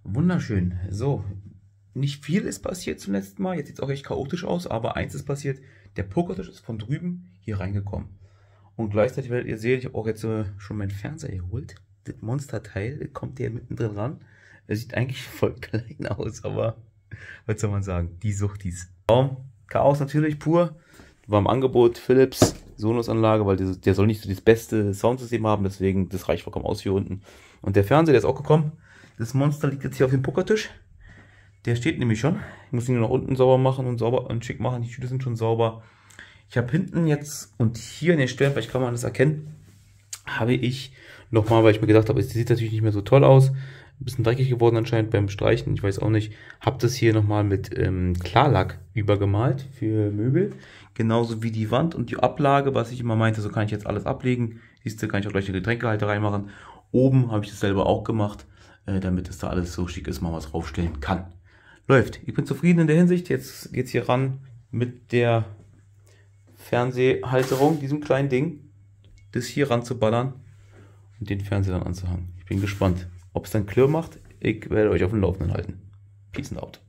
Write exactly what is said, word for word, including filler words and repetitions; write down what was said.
Wunderschön. So, nicht viel ist passiert zum letzten Mal. Jetzt sieht es auch echt chaotisch aus, aber eins ist passiert. Der Pokertisch ist von drüben hier reingekommen. Und gleichzeitig werdet ihr sehen, ich habe auch jetzt äh, schon meinen Fernseher geholt. Das Monsterteil kommt hier mittendrin ran. Er sieht eigentlich voll klein aus, aber was soll man sagen? Die Suchtis. Raum, Chaos natürlich pur. War im Angebot Philips Sonos-Anlage, weil der, der soll nicht so das beste Soundsystem haben, deswegen das reicht vollkommen aus hier unten. Und der Fernseher, der ist auch gekommen. Das Monster liegt jetzt hier auf dem Pokertisch. Der steht nämlich schon. Ich muss ihn nur nach unten sauber machen und sauber und schick machen. Die Stühle sind schon sauber. Ich habe hinten jetzt und hier in den Stellen, vielleicht kann man das erkennen, habe ich nochmal, weil ich mir gedacht habe, es sieht natürlich nicht mehr so toll aus. Ein bisschen dreckig geworden anscheinend beim Streichen, ich weiß auch nicht. Habe das hier nochmal mit ähm, Klarlack übergemalt für Möbel. Genauso wie die Wand und die Ablage, was ich immer meinte, so kann ich jetzt alles ablegen. Siehst du, kann ich auch gleich eine Getränkehalter reinmachen. Oben habe ich das selber auch gemacht, äh, damit es da alles so schick ist, man was draufstellen kann. Läuft. Ich bin zufrieden in der Hinsicht. Jetzt geht es hier ran mit der Fernsehhalterung, diesem kleinen Ding, das hier ranzuballern und den Fernseher dann anzuhängen. Ich bin gespannt, ob es dann Klirr macht. Ich werde euch auf dem Laufenden halten. Peace and out.